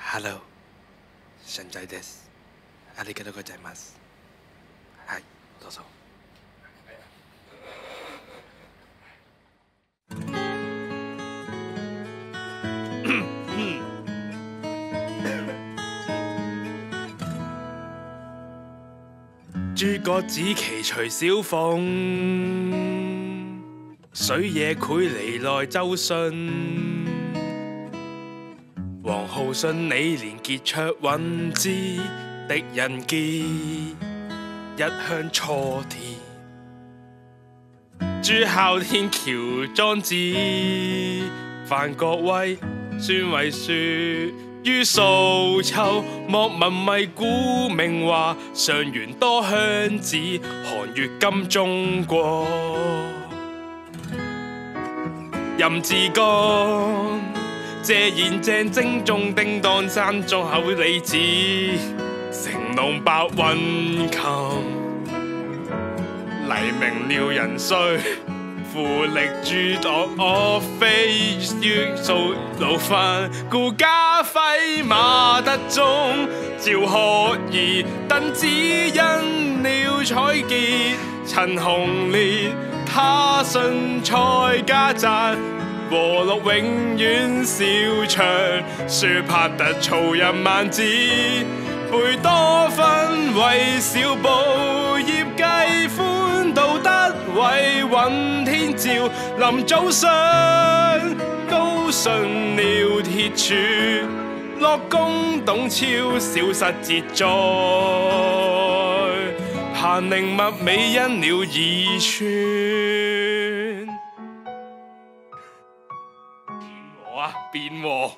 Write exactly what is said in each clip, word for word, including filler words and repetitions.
Hello， 神仔です。ありがとうございます。はい、どうぞ。諸葛紫棋隨小鳳，水野繪離來周迅。王浩信李連傑卓韻之狄仁傑，一向雛田。朱孝天喬莊子，范國威孫維樹。於素秋，莫文迷古明華，上元多香子，韓越金中國。任志剛，謝賢鄭精忠叮當山中口李子，成龍白韻琴，黎明廖仁衰。富力諸黨岳飛於數老番，顧嘉輝馬德鐘，趙學而鄧子欣廖采潔，陳鴻烈他信蔡家贊，和陸永遠笑長，舒帕特曹仁萬子，貝多芬韋小寶，葉繼歡杜德偉尹天照，林祖信高順廖鐵柱，樂公董超小失節載，彭寧麥美因了二寸。變和啊，變和！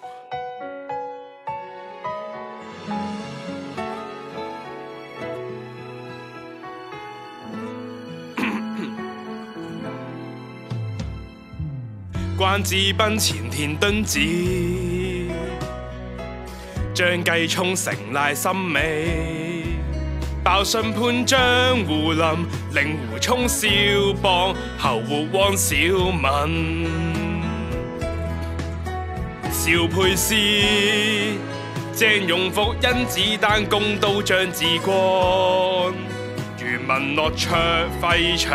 關智斌前田敦子，張繼聰成賴森美，鮑信潘張胡林，令狐沖蕭邦，侯活汪小敏，邵佩斯鄭容福甄子丹弓刀張志光，余文樂卓費翔，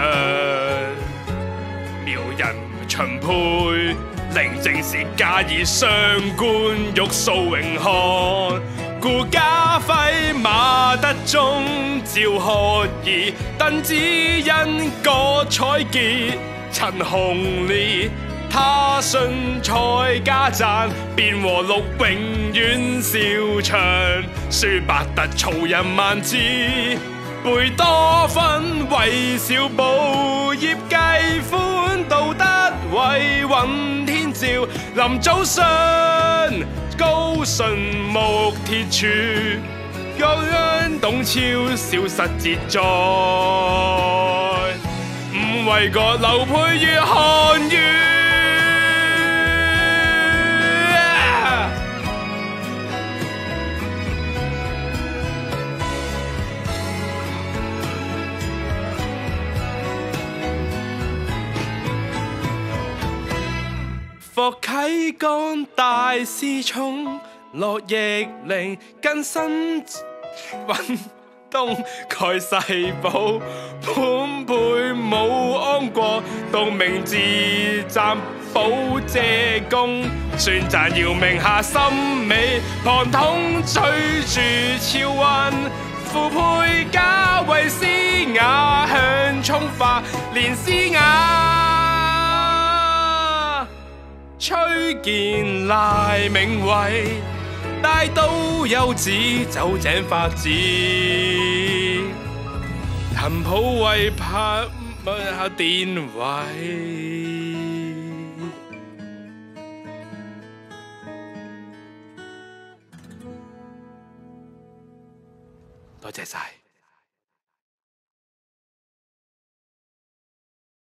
苗人秦沛，寧正是嘉義雙官玉素永漢，顧嘉輝馬德鐘，趙學而鄧子欣郭采潔，陳鴻烈他信蔡家贊，卞和陸永遠笑長，舒伯特曹仁萬子，貝多芬韋小寶，葉繼歡杜德偉尹天照，林祖信高順木鐵柱，央董超小失節載，吳衛國劉佩於漢語。霍啟剛大師聰，樂易玲更新運動蓋世寶，潘佩武安國，杜明治暫保謝公，宣讚姚明下森美，龐統追住超運，傅佩嘉衛詩雅向聰發連詩雅。崔健賴明偉，大都優子酒井法子，陳普為拍下電位。多謝晒。